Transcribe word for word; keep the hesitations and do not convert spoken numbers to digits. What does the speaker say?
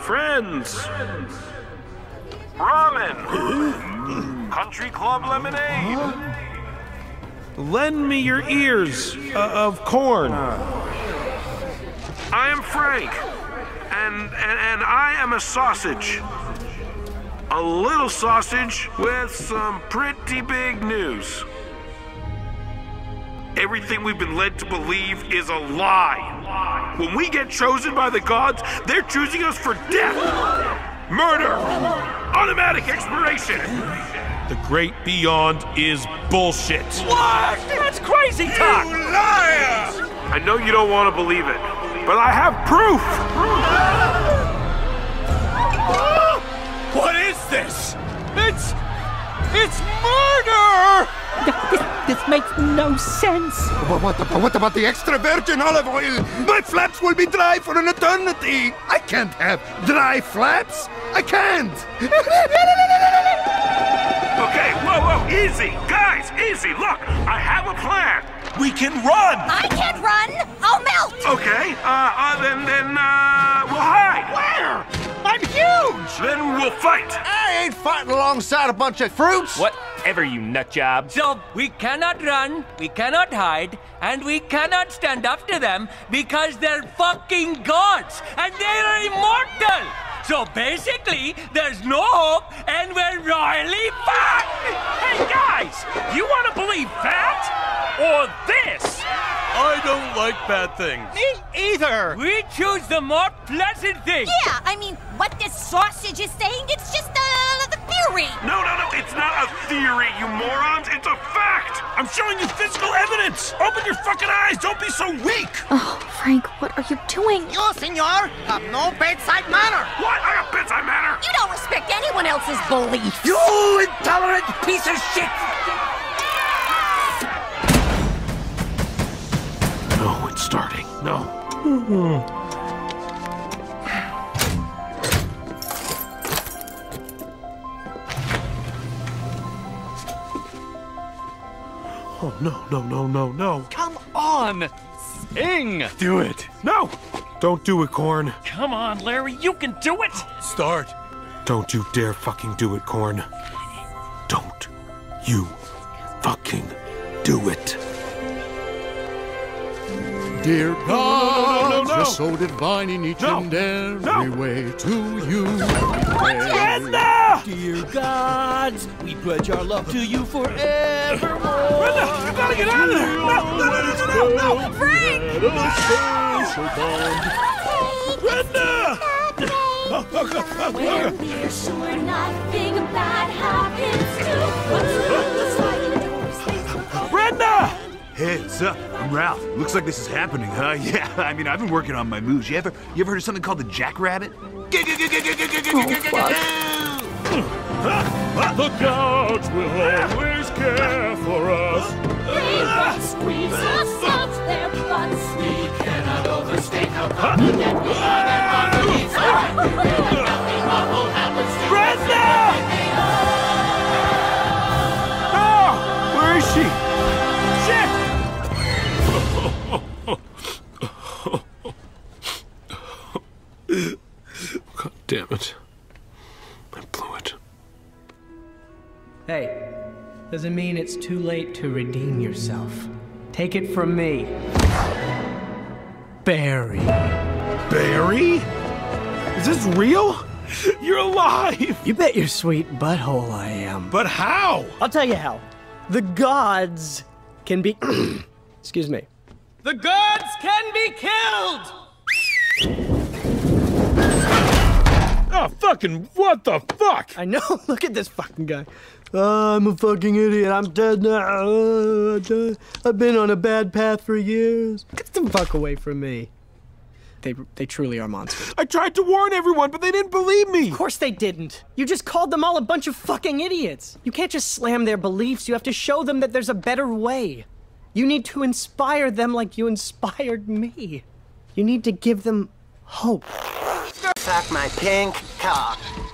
Friends. Ramen. Country Club lemonade. Lend me your ears uh, of corn. I am Frank, and, and and I am a sausage. A little sausage with some pretty big news. Everything we've been led to believe is a lie. When we get chosen by the gods, they're choosing us for death, murder, automatic expiration. The great beyond is bullshit. What? That's crazy talk! You liar! I know you don't want to believe it, but I have proof! What is this? It's... it's murder! This, this makes no sense. But what, about, what about the extra virgin olive oil? My flaps will be dry for an eternity. I can't have dry flaps. I can't. Okay, whoa, whoa, easy. Guys, easy. Look, I have a plan. We can run! I can't run! I'll melt! Okay, uh, uh then, then, uh, we'll hide. Where? I'm huge. Then we'll fight. I ain't fighting alongside a bunch of fruits. Whatever, you nut job. So we cannot run, we cannot hide, and we cannot stand up to them because they're fucking gods and they're immortal. So basically, there's no hope and we're royally fucked. Hey guys, you want to believe that or this? I don't like bad things. Me either. We choose the more pleasant thing. Yeah, I mean, what this sausage is saying, it's just uh, the theory. No, no, no, it's not a theory, you morons. It's a fact. I'm showing you physical evidence. Open your fucking eyes. Don't be so weak. Oh, Frank, what are you doing? You, senor, have no bedside manner. What? I got bedside manner. You don't respect anyone else's beliefs. You intolerant piece of shit. No, it's starting. No. Oh, no, no, no, no, no. Come on, sing. Do it. No. Don't do it, Corn. Come on, Larry, you can do it. Start. Don't you dare fucking do it, Corn. Don't you fucking do it. Dear God, no, no, no, no. you're so divine in each No. and every No. way to you. Brenda! Dear gods, we pledge our love to you forevermore. Brenda, you gotta get out of there! No, no, no, no, no, no, no! Frank! Brenda! Oh, oh, oh, oh, When oh. we're sure nothing bad happens to us. Brenda! Hey, what's up? I'm Ralph. Looks like this is happening, huh? Yeah, I mean, I've been working on my moves. You ever, you ever heard of something called the jackrabbit? Oh, fuck. The gods will always care for us. They won't squeeze us out their butts. We cannot overstate how confident we are that underneath our nothing awful happens to Brenda! Oh, where is she? Shit! God damn it. I blew it. Hey, doesn't mean it's too late to redeem yourself. Take it from me. Barry. Barry? Is this real? You're alive! You bet your sweet butthole I am. But how? I'll tell you how. The gods can be... Excuse me. The gods can be killed! Oh, fucking, what the fuck? I know, look at this fucking guy. Oh, I'm a fucking idiot, I'm dead now. Uh, dead. I've been on a bad path for years. Get the fuck away from me. They, they truly are monsters. I tried to warn everyone, but they didn't believe me. Of course they didn't. You just called them all a bunch of fucking idiots. You can't just slam their beliefs, you have to show them that there's a better way. You need to inspire them like you inspired me. You need to give them hope. Suck my pink cock.